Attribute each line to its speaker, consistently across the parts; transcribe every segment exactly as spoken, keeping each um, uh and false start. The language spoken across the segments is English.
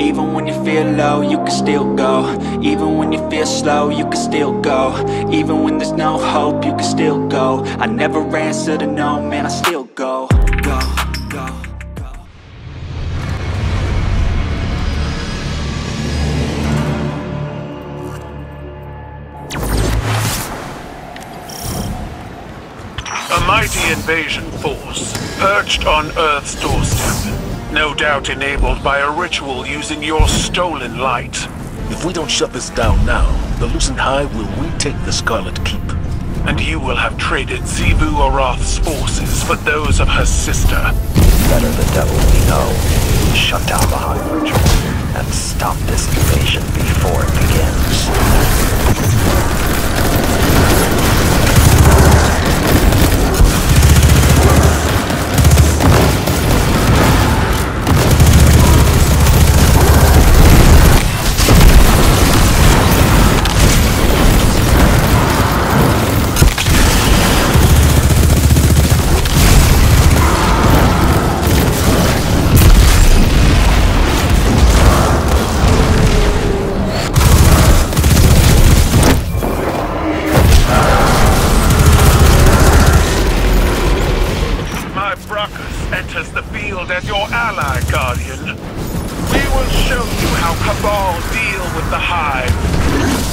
Speaker 1: Even when you feel low, you can still go. Even when you feel slow, you can still go. Even when there's no hope, you can still go. I never answer to no, man, I still go. Go, go, go.
Speaker 2: A mighty invasion force, perched on Earth's doorstep. No doubt enabled by a ritual using your stolen light.
Speaker 3: If we don't shut this down now, the Lucent Hive will retake the Scarlet Keep.
Speaker 2: And you will have traded Xivu Arath's forces for those of her sister.
Speaker 4: Better the devil we know. Shut down the Hive ritual and stop this invasion before it begins.
Speaker 2: Enters the field as your ally, Guardian. We will show you how Cabal deal with the Hive.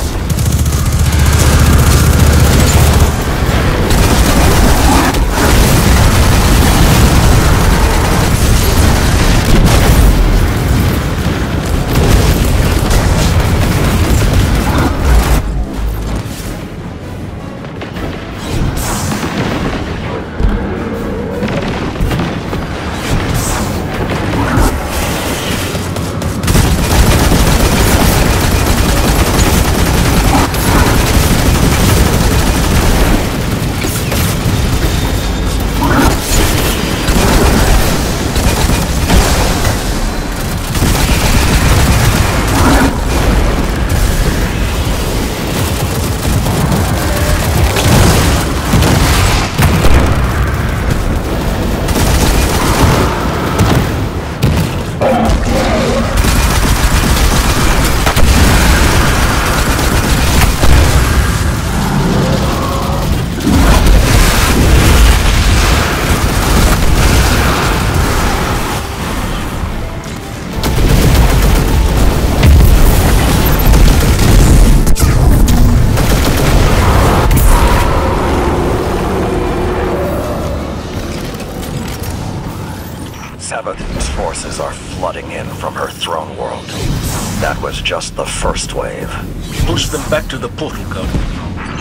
Speaker 4: Savathun's forces are flooding in from her throne world. That was just the first wave.
Speaker 3: Push them back to the portal, Guardian.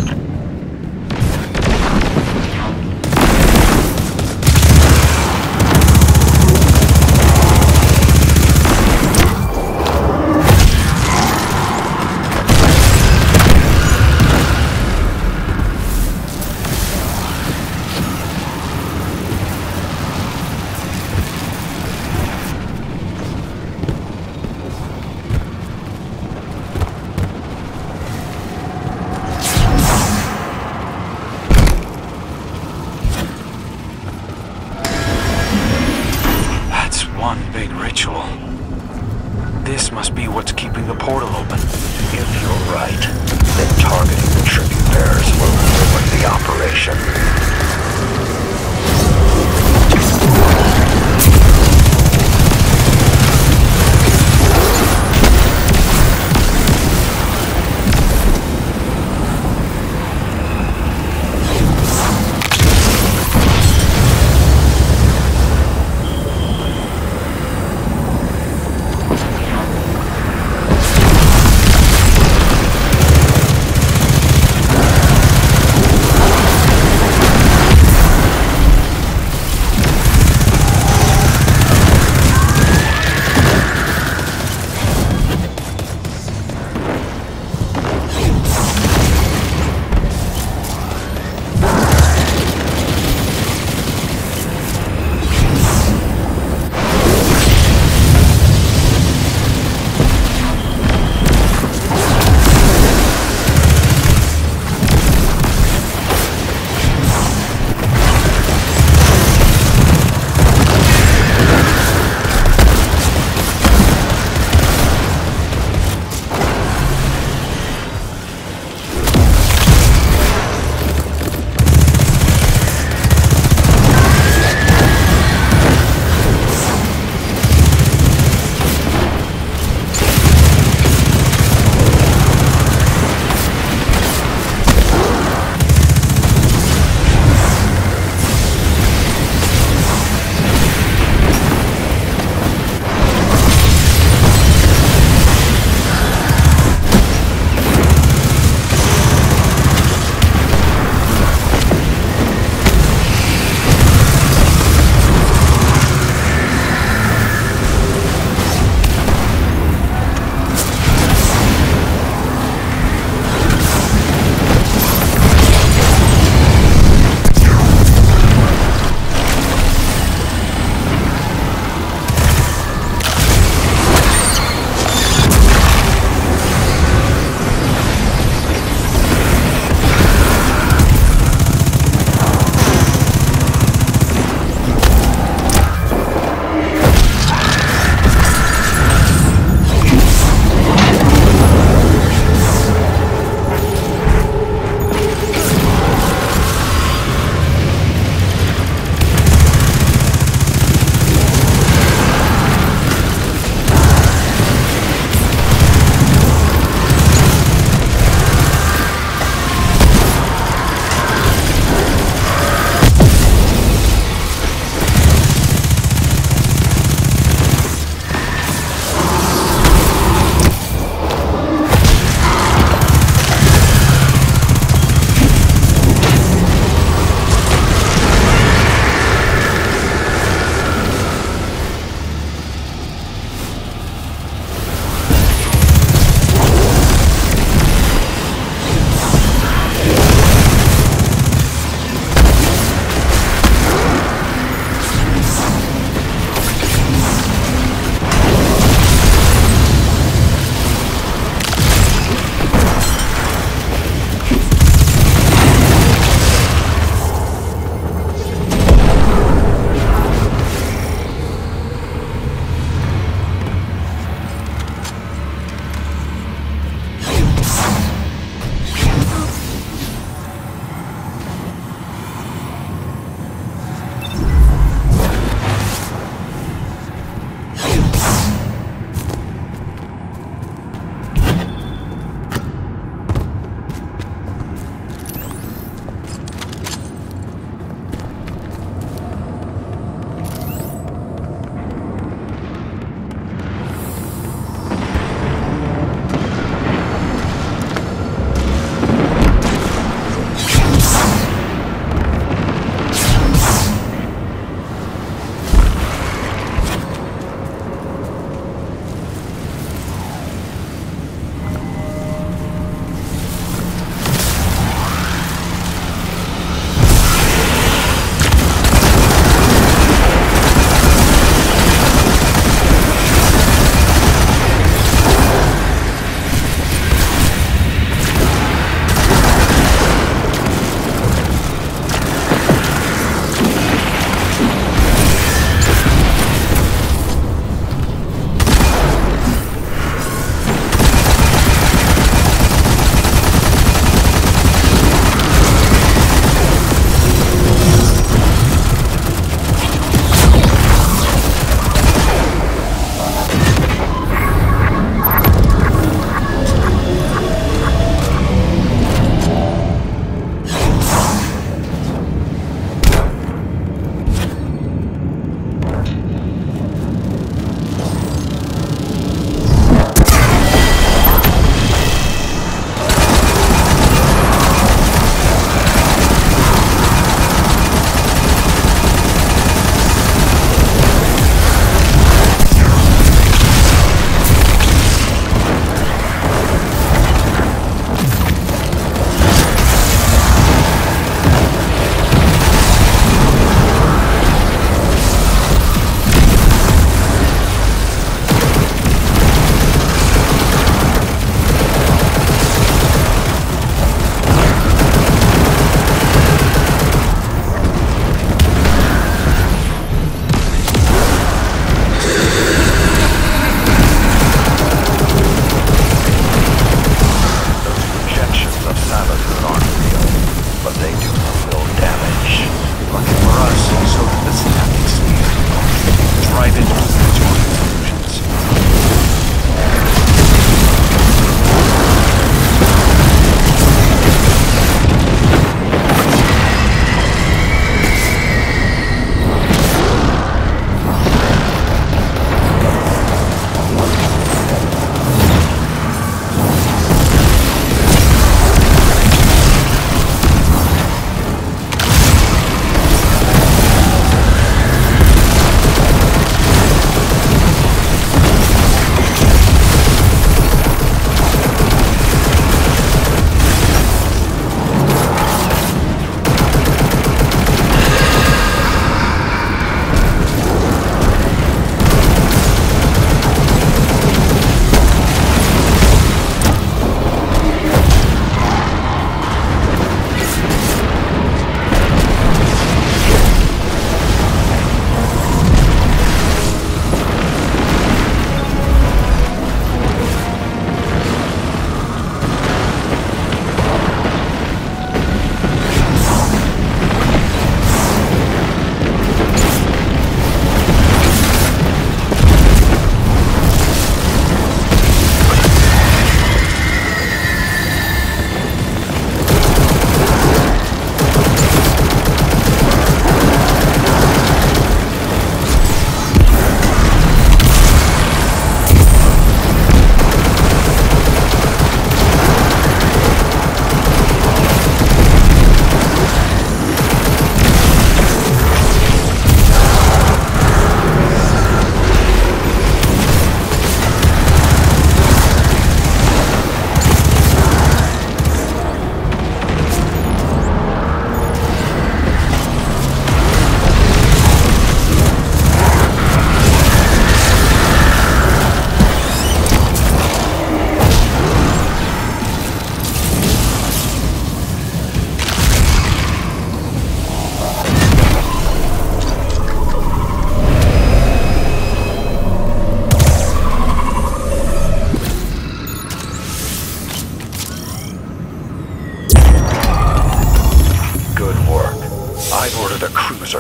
Speaker 1: One big ritual. This must be what's keeping the portal open.
Speaker 4: If you're right, then targeting the tribute bearers will ruin the operation.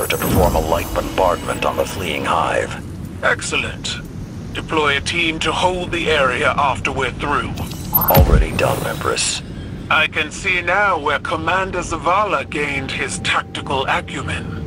Speaker 4: to perform a light bombardment on the fleeing hive.
Speaker 2: Excellent. Deploy a team to hold the area after we're through.
Speaker 4: Already done, Empress.
Speaker 2: I can see now where Commander Zavala gained his tactical acumen.